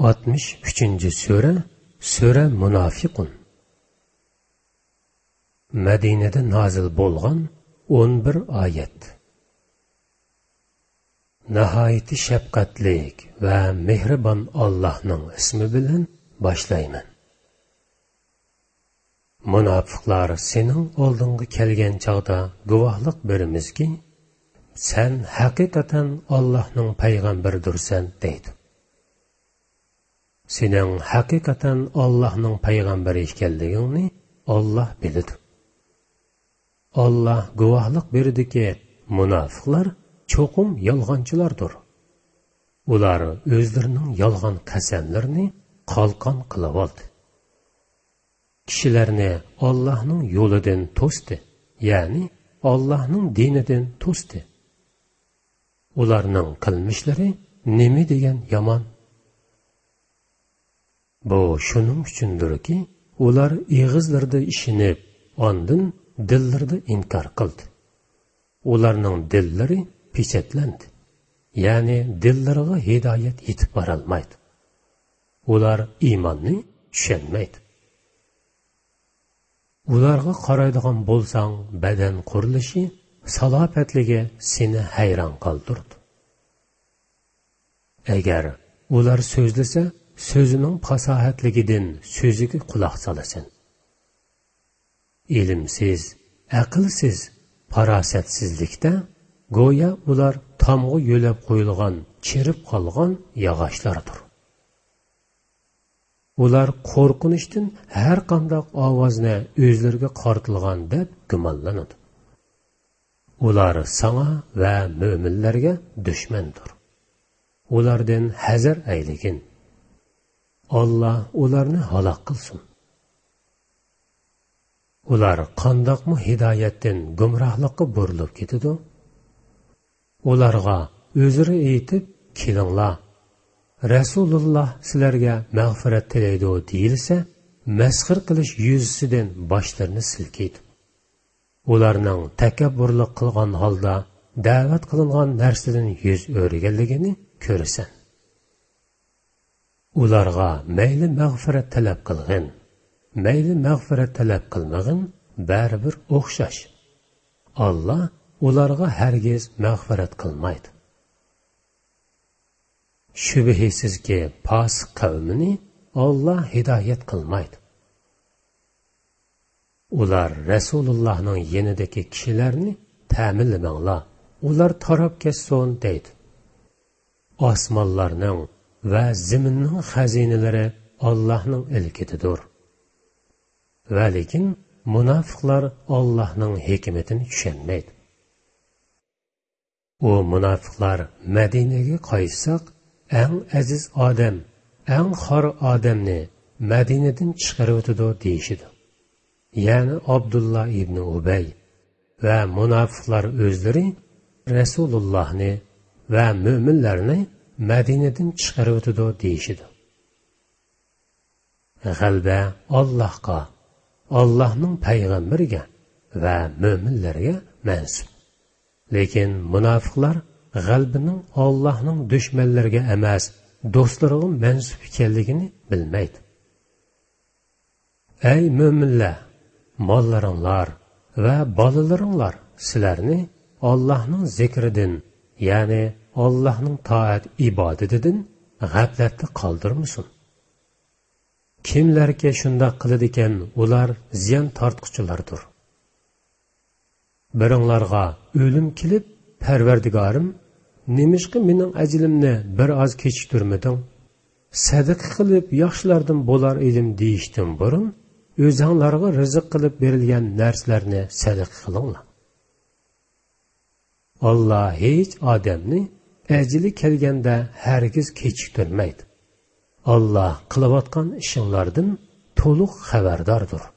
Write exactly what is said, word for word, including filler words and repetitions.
oltmish uchinchi sura, sura Munafiqun. Madinada nozil bo'lgan o'n bir oyat. Nihoyatda shafqatlik va mehribon Allohning ismi bilan boshlayman. Munofiqlar sening oldinga kelgan chaqda guvohlik berimizki, sen haqiqatan Allohning payg'ambaridirsan deydi. Sening haqiqatan Allohning payg'ambari ekanligingni Alloh biladi. Alloh guvohlik berdiki, munofiqlar cho'qim yolg'onchilardir. Ular o'zlarining yolg'on qasamlarini qalqon qilib oldi. Kishilarni Allohning yo'lidan to'sdi, ya'ni Allohning dinidan to'sdi. Ularning qilmishlari nima degan yomon. Bu shuning uchundirki, ular og'izlarida ishinib, ondan dillarida inkor qildi. Ularning dillari pechatlandi, ya'ni dillariga hidoyat yetib borolmaydi. Ular iymonni tushunmaydi. Ularga qaraydigan bo'lsang, badan qurilishi, salobatligi seni hayron qoldirdi. Agar ular so'zlasa, so'zining fasohatligidan so'ziga quloq solasan. Ilmsiz, aqlsiz, farosatsizlikda go'yo ular tomg'a yo'lab qo'yilgan, chirib qolgan yog'ochlardir. Ular qo'rqinishdan har qanday ovozni o'zlariga qartilgan deb gumonlanadi. Ular sana va mo'minlarga dushmandir. Ulardan hazar ayligin. Allah ularni halok qilsin. Ular qandoqmi hidoyatdan gumrohlikka burilib ketadi? Ularga o'zlari aytib, kelinglar, Rasululloh sizlarga mag'firat tilaydi deyilsa, masxir qilish yuzasidan boshlarini silkaydi. Ularning takabburlik qilgan holda da'vat qilingan narsadan yuz o'rganligini ko'rasan. Ularga mayli mag'firat talab qilgin, mayli mag'firat talab qilmag'in, baribir o'xshash. Alloh ularga hargiz mag'firat qilmaydi. Shubhisizki, fosiq qavmini Alloh hidoyat qilmaydi. Ular Rasulullohning yanidagi kishilarni ta'minlamanglar, ular tarab ketsin deydi. Osmonlarning va zaminning xazinalari Allohning ilkididir. Va lekin munofiqlar Allohning hikmatini tushunmaydi. O munofiqlar Madinaga qaytsak, eng aziz odam, eng xor odamni Madinadan chiqarib o'tdi deyishdi. Ya'ni Abdullah ibn Ubay va munofiqlar o'zlari Rasulullohni va mo'minlarni Madinadan chiqarib o'tdi deyishdi. G'alba Allohga, Allohning payg'ambariga va mo'minlarga mansub. Lekin munofiqlar g'albining Allohning dushmanlariga emas, do'stlariga mansub ekanligini bilmaydi. Ey mo'minlar, mollaringlar va bolalaringlar sizlarni Allohning zikridan, ya'ni Allohning toat ibodatidan g'aflatda qoldirmasin. Kimlarga shunda qiladi ekan, ular ziyon tortquchilardir. Biringlarga o'lim kelib, Parvardigorim, nemishqa mening ajlimni bir oz kechiktirmading? Sadaqa qilib yaxshilardan bo'lar edim deyishdan burun, o'zinglarga rizq qilib berilgan narsalarni sadaqa qilinglar. Alloh hech odamni ajli kelganda hargiz kechiktirmaydi. Alloh qilayotgan ishinglardan to'liq xabardordir.